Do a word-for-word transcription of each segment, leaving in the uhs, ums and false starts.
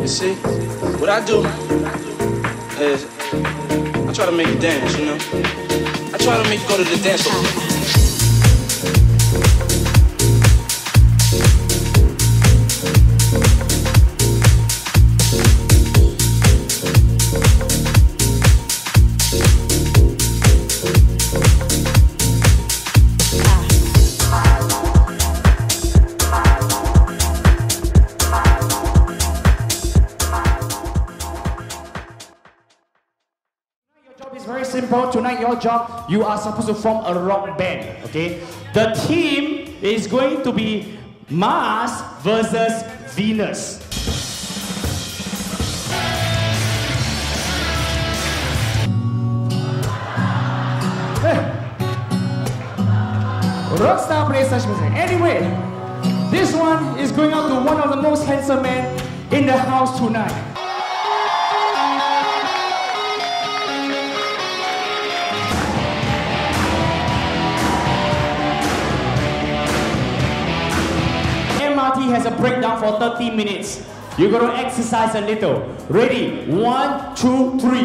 See, what I do is I try to make you dance, you know? I try to make you go to the dance floor. Tonight, your job, you are supposed to form a rock band, okay? The team is going to be Mars versus Venus. Hey. Rockstar plays such music. Anyway, this one is going out to one of the most handsome men in the house tonight. Has a breakdown for thirty minutes. You're going to exercise a little. Ready? One, two, three.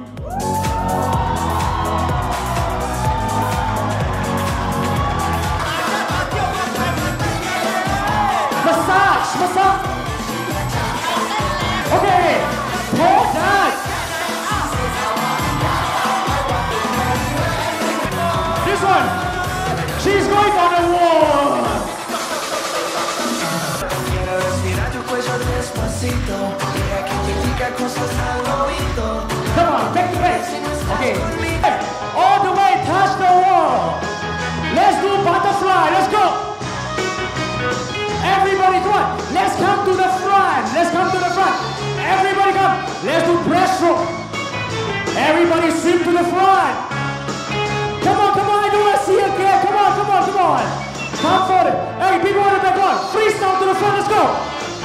Massage, massage. Okay, pole dance. This one, she's going on the wall. Come on, back to back. Okay. All the way, touch the wall. Let's do butterfly. Let's go. Everybody, come on. Let's come to the front. Let's come to the front. Everybody come. Let's do breaststroke. Everybody swim to the front. Come on, come on. I don't want to see you again. Come on, come on, come on. Come forward. Hey, people on the back on. Freestyle to the front. Let's go.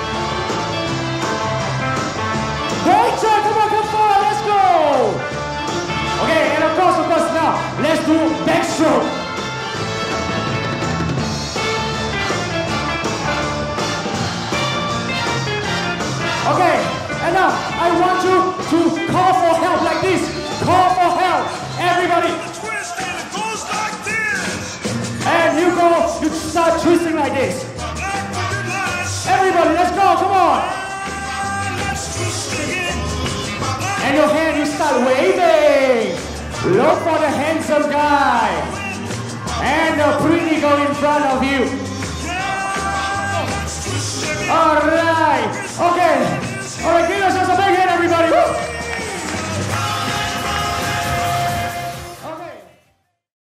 Great job, come on, come forward, let's go! Okay, and of course, of course, now, let's do backstroke. Okay, and now, I want you to call for help like this. Call for help, everybody. Twist and it goes like this. And you go, you start twisting like this. Everybody, let's go, come on. And your hand, you start waving. Look for the handsome guy and the pretty girl in front of you.